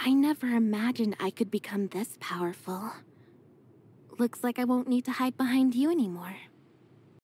I never imagined I could become this powerful. Looks like I won't need to hide behind you anymore.